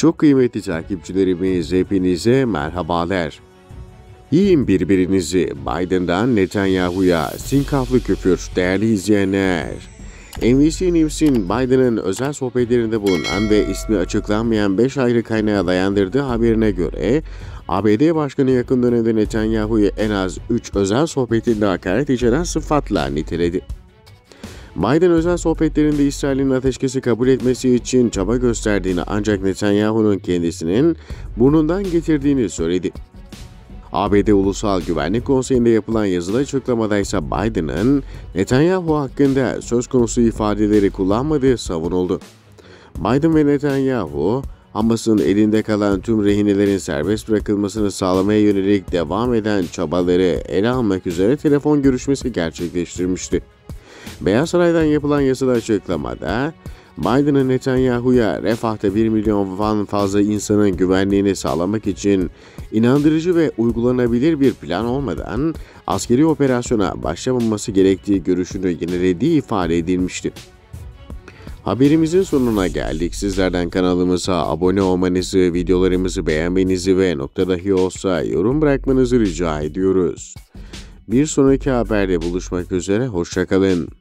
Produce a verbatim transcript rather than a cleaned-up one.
Çok kıymetli takipçilerimiz, hepinize merhabalar. Yiyin birbirinizi, Biden'dan Netanyahu'ya sinkaflı küfür değerli izleyenler. N B C News'in Biden'ın özel sohbetlerinde bulunan ve ismi açıklanmayan beş ayrı kaynağa dayandırdığı haberine göre A B D Başkanı yakın dönemde Netanyahu'yu en az üç özel sohbetinde hakaret içeren sıfatla niteledi. Biden özel sohbetlerinde İsrail'in ateşkesi kabul etmesi için çaba gösterdiğini ancak Netanyahu'nun kendisinin burnundan getirdiğini söyledi. A B D Ulusal Güvenlik Konseyi'nde yapılan yazılı açıklamada ise Biden'ın Netanyahu hakkında söz konusu ifadeleri kullanmadığı savunuldu. Biden ve Netanyahu, Hamas'ın elinde kalan tüm rehinelerin serbest bırakılmasını sağlamaya yönelik devam eden çabaları ele almak üzere telefon görüşmesi gerçekleştirmişti. Beyaz Saray'dan yapılan yazılı açıklamada, Biden'ın Netanyahu'ya Refah'ta bir milyondan fazla insanın güvenliğini sağlamak için inandırıcı ve uygulanabilir bir plan olmadan askeri operasyona başlamaması gerektiği görüşünü yenilediği ifade edilmişti. Haberimizin sonuna geldik. Sizlerden kanalımıza abone olmanızı, videolarımızı beğenmenizi ve nokta dahi olsa yorum bırakmanızı rica ediyoruz. Bir sonraki haberde buluşmak üzere, hoşça kalın.